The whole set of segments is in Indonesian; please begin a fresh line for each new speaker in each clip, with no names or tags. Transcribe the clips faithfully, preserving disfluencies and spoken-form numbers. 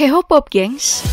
Heho Pop gengs.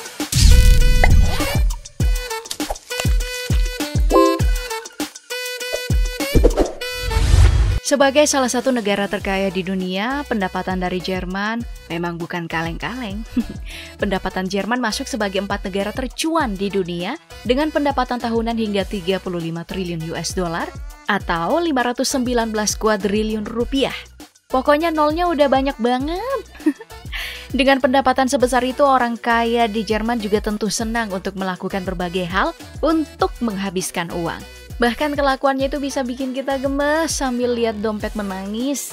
Sebagai salah satu negara terkaya di dunia, pendapatan dari Jerman memang bukan kaleng-kaleng. Pendapatan Jerman masuk sebagai empat negara tercuan di dunia dengan pendapatan tahunan hingga tiga puluh lima triliun U S dollar atau lima ratus sembilan belas kuadriliun rupiah. Pokoknya nolnya udah banyak banget. Dengan pendapatan sebesar itu, orang kaya di Jerman juga tentu senang untuk melakukan berbagai hal untuk menghabiskan uang. Bahkan kelakuannya itu bisa bikin kita gemes sambil lihat dompet menangis.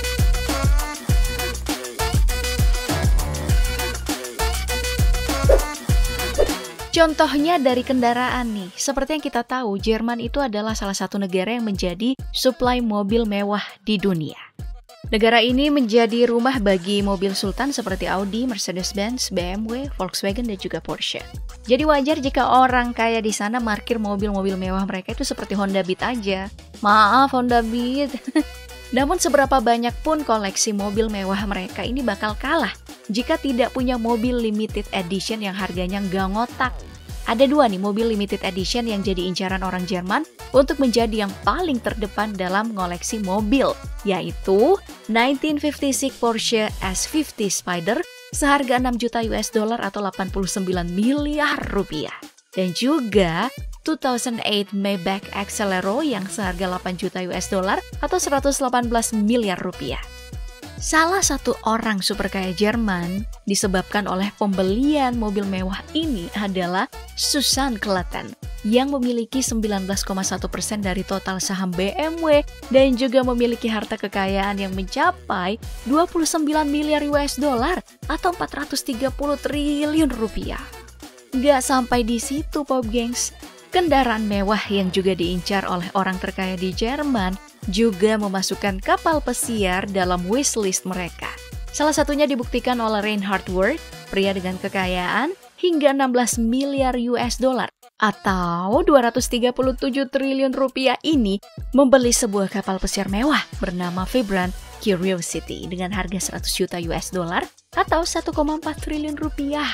Contohnya dari kendaraan nih, seperti yang kita tahu, Jerman itu adalah salah satu negara yang menjadi suplai mobil mewah di dunia. Negara ini menjadi rumah bagi mobil sultan seperti Audi, Mercedes-Benz, B M W, Volkswagen, dan juga Porsche. Jadi wajar jika orang kaya di sana parkir mobil-mobil mewah mereka itu seperti Honda Beat aja. Maaf Honda Beat. Namun seberapa banyak pun koleksi mobil mewah mereka ini bakal kalah jika tidak punya mobil limited edition yang harganya nggak ngotak. Ada dua nih mobil limited edition yang jadi incaran orang Jerman untuk menjadi yang paling terdepan dalam ngoleksi mobil, yaitu nineteen fifty-six Porsche S lima puluh Spider seharga enam juta U S dollar atau delapan puluh sembilan miliar rupiah. Dan juga dua ribu delapan Maybach Exelero yang seharga delapan juta U S dollar atau seratus delapan belas miliar rupiah. Salah satu orang super kaya Jerman disebabkan oleh pembelian mobil mewah ini adalah Susan Klatten yang memiliki sembilan belas koma satu persen dari total saham B M W dan juga memiliki harta kekayaan yang mencapai dua puluh sembilan miliar U S dollar atau empat ratus tiga puluh triliun rupiah. Gak sampai di situ Pop gengs, kendaraan mewah yang juga diincar oleh orang terkaya di Jerman juga memasukkan kapal pesiar dalam wishlist mereka. Salah satunya dibuktikan oleh Reinhard Wirth, pria dengan kekayaan hingga enam belas miliar U S dollar atau dua ratus tiga puluh tujuh triliun rupiah ini membeli sebuah kapal pesiar mewah bernama Vibrant Curiosity dengan harga seratus juta U S dollar atau satu koma empat triliun rupiah.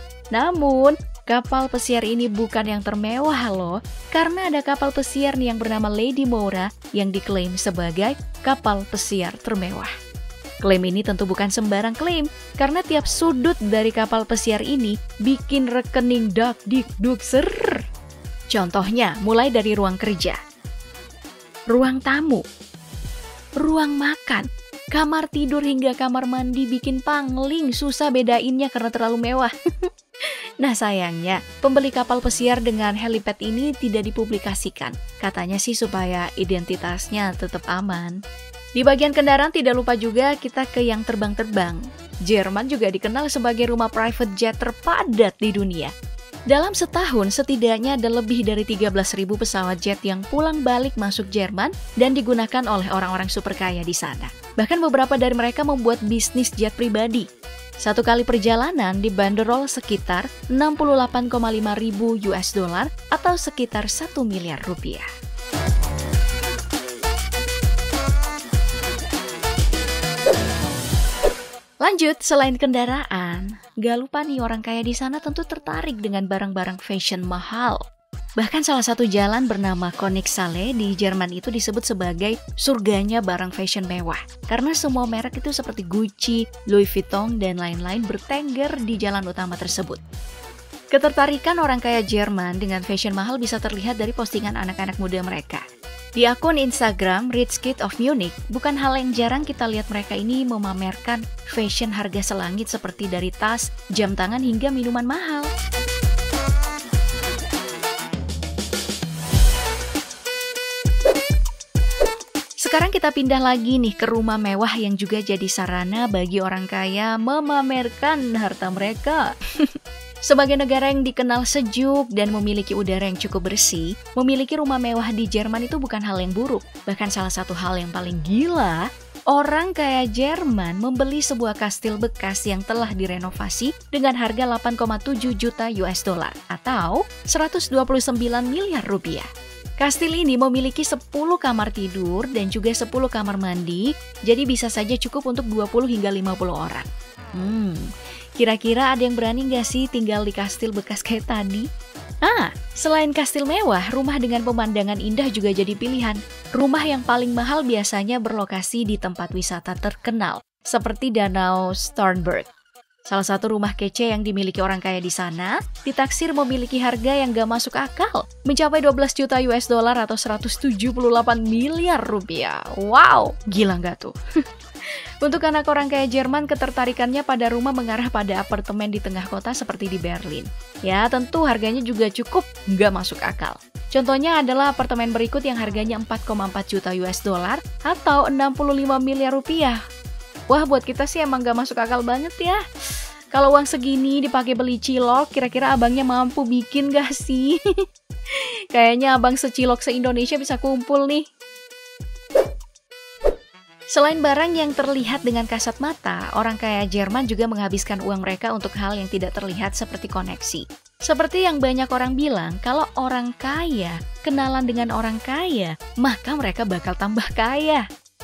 Namun, kapal pesiar ini bukan yang termewah loh, karena ada kapal pesiar nih yang bernama Lady Moura yang diklaim sebagai kapal pesiar termewah. Klaim ini tentu bukan sembarang klaim, karena tiap sudut dari kapal pesiar ini bikin rekening dak dik duk ser. Contohnya, mulai dari ruang kerja, ruang tamu, ruang makan, kamar tidur hingga kamar mandi bikin pangling, susah bedainnya karena terlalu mewah. Nah sayangnya, pembeli kapal pesiar dengan helipad ini tidak dipublikasikan. Katanya sih supaya identitasnya tetap aman. Di bagian kendaraan tidak lupa juga kita ke yang terbang-terbang. Jerman juga dikenal sebagai rumah private jet terpadat di dunia. Dalam setahun setidaknya ada lebih dari tiga belas ribu pesawat jet yang pulang balik masuk Jerman dan digunakan oleh orang-orang super kaya di sana. Bahkan beberapa dari mereka membuat bisnis jet pribadi. Satu kali perjalanan dibanderol sekitar enam puluh delapan koma lima ribu U S dollar atau sekitar satu miliar rupiah. Lanjut, selain kendaraan, gak lupa nih orang kaya di sana tentu tertarik dengan barang-barang fashion mahal. Bahkan salah satu jalan bernama Königsallee di Jerman itu disebut sebagai surganya barang fashion mewah. Karena semua merek itu seperti Gucci, Louis Vuitton, dan lain-lain bertengger di jalan utama tersebut. Ketertarikan orang kaya Jerman dengan fashion mahal bisa terlihat dari postingan anak-anak muda mereka. Di akun Instagram Rich Kid of Munich, bukan hal yang jarang kita lihat mereka ini memamerkan fashion harga selangit seperti dari tas, jam tangan, hingga minuman mahal. Sekarang kita pindah lagi nih ke rumah mewah yang juga jadi sarana bagi orang kaya memamerkan harta mereka. Sebagai negara yang dikenal sejuk dan memiliki udara yang cukup bersih, memiliki rumah mewah di Jerman itu bukan hal yang buruk. Bahkan salah satu hal yang paling gila, orang kaya Jerman membeli sebuah kastil bekas yang telah direnovasi dengan harga delapan koma tujuh juta U S dollar atau seratus dua puluh sembilan miliar rupiah. Kastil ini memiliki sepuluh kamar tidur dan juga sepuluh kamar mandi, jadi bisa saja cukup untuk dua puluh hingga lima puluh orang. Hmm, Kira-kira ada yang berani nggak sih tinggal di kastil bekas kayak tadi? Ah, selain kastil mewah, rumah dengan pemandangan indah juga jadi pilihan. Rumah yang paling mahal biasanya berlokasi di tempat wisata terkenal, seperti Danau Starnberg. Salah satu rumah kece yang dimiliki orang kaya di sana ditaksir memiliki harga yang gak masuk akal, mencapai dua belas juta U S dollar atau seratus tujuh puluh delapan miliar rupiah. Wow, gila nggak tuh? Untuk anak orang kaya Jerman, ketertarikannya pada rumah mengarah pada apartemen di tengah kota seperti di Berlin. Ya, tentu harganya juga cukup nggak masuk akal. Contohnya adalah apartemen berikut yang harganya empat koma empat juta U S dollar atau enam puluh lima miliar rupiah. Wah, buat kita sih emang gak masuk akal banget ya. Kalau uang segini dipakai beli cilok, kira-kira abangnya mampu bikin gak sih? Kayaknya abang secilok se-Indonesia bisa kumpul nih. Selain barang yang terlihat dengan kasat mata, orang kaya Jerman juga menghabiskan uang mereka untuk hal yang tidak terlihat seperti koneksi. Seperti yang banyak orang bilang, kalau orang kaya kenalan dengan orang kaya, maka mereka bakal tambah kaya.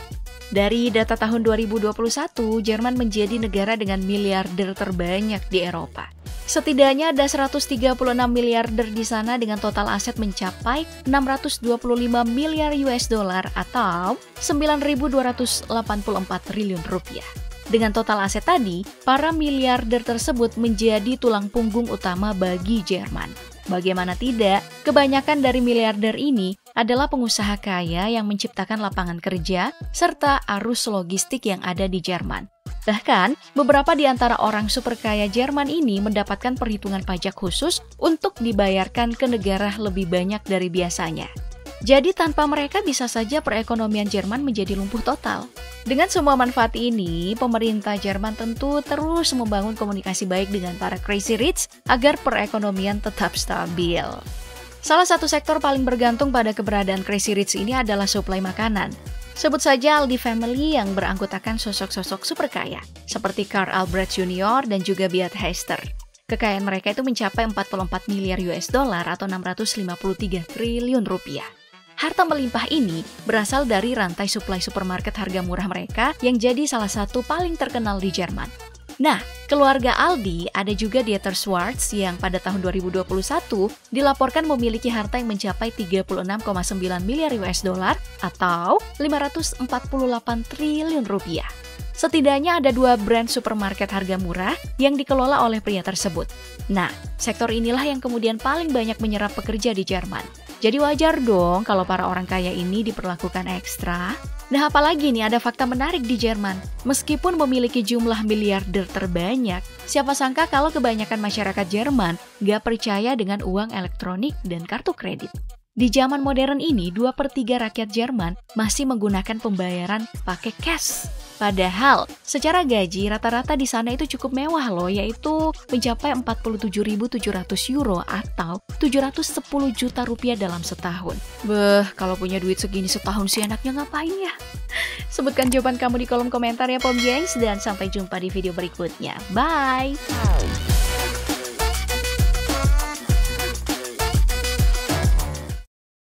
Dari data tahun dua ribu dua puluh satu, Jerman menjadi negara dengan miliarder terbanyak di Eropa. Setidaknya ada seratus tiga puluh enam miliarder di sana dengan total aset mencapai enam ratus dua puluh lima miliar U S dollar atau sembilan ribu dua ratus delapan puluh empat triliun rupiah. Dengan total aset tadi, para miliarder tersebut menjadi tulang punggung utama bagi Jerman. Bagaimana tidak, kebanyakan dari miliarder ini adalah pengusaha kaya yang menciptakan lapangan kerja serta arus logistik yang ada di Jerman. Bahkan, beberapa di antara orang super kaya Jerman ini mendapatkan perhitungan pajak khusus untuk dibayarkan ke negara lebih banyak dari biasanya. Jadi tanpa mereka bisa saja perekonomian Jerman menjadi lumpuh total. Dengan semua manfaat ini, pemerintah Jerman tentu terus membangun komunikasi baik dengan para crazy rich agar perekonomian tetap stabil. Salah satu sektor paling bergantung pada keberadaan crazy rich ini adalah suplai makanan. Sebut saja Aldi Family yang beranggotakan sosok-sosok super kaya, seperti Karl Albrecht Junior dan juga Beat Hester. Kekayaan mereka itu mencapai empat puluh empat miliar U S dollar atau enam ratus lima puluh tiga triliun rupiah. Harta melimpah ini berasal dari rantai suplai supermarket harga murah mereka yang jadi salah satu paling terkenal di Jerman. Nah, keluarga Aldi ada juga Dieter Schwarz yang pada tahun dua ribu dua puluh satu dilaporkan memiliki harta yang mencapai tiga puluh enam koma sembilan miliar U S dollar atau lima ratus empat puluh delapan triliun rupiah. Setidaknya ada dua brand supermarket harga murah yang dikelola oleh pria tersebut. Nah, sektor inilah yang kemudian paling banyak menyerap pekerja di Jerman. Jadi wajar dong kalau para orang kaya ini diperlakukan ekstra. Nah, apalagi nih ada fakta menarik di Jerman. Meskipun memiliki jumlah miliarder terbanyak, siapa sangka kalau kebanyakan masyarakat Jerman gak percaya dengan uang elektronik dan kartu kredit. Di zaman modern ini, dua per tiga rakyat Jerman masih menggunakan pembayaran pakai cash. Padahal, secara gaji rata-rata di sana itu cukup mewah loh, yaitu mencapai empat puluh tujuh ribu tujuh ratus euro atau tujuh ratus sepuluh juta rupiah dalam setahun. Beh, kalau punya duit segini setahun sih enaknya ngapain ya? Sebutkan jawaban kamu di kolom komentar ya Pom Gengs, dan sampai jumpa di video berikutnya. Bye!